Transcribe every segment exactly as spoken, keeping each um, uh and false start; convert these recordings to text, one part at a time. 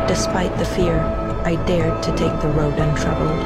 Despite the fear, I dared to take the road untraveled.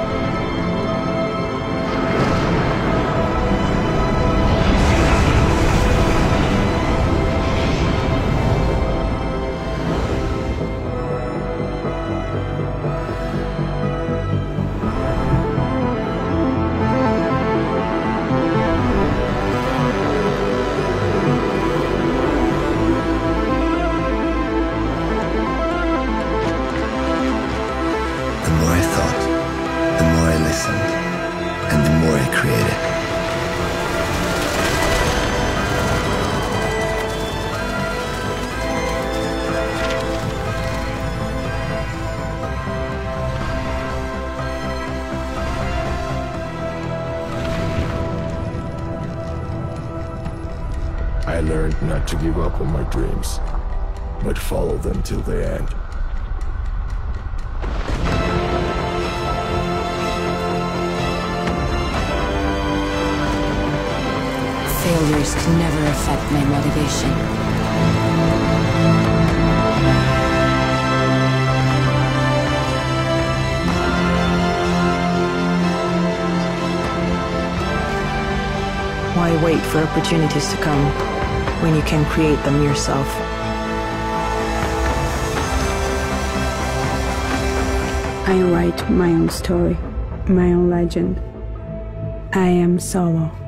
The more I thought, the more I listened, and the more I created. I learned not to give up on my dreams, but follow them till the end. Failures can never affect my motivation. Why wait for opportunities to come when you can create them yourself? I write my own story, my own legend. I am Solo.